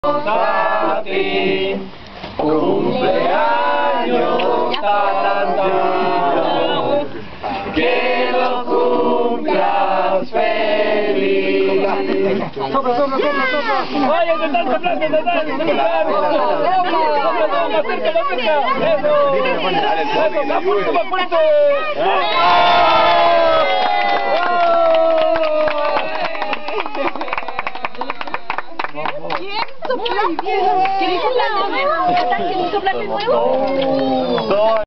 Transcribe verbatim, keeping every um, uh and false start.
A ti, cumpleaños tarantán, que lo cumplas feliz. Sopla, sopla, sopla, sopla. Oye, te están soplando, te están soplando. Sopla, sopla, acércalo, acércalo. Eso, eso, más fuerte, más fuerte. ¿Quién soplaste? ¿Quieres soplar de nuevo? ¿Quieres soplar de nuevo?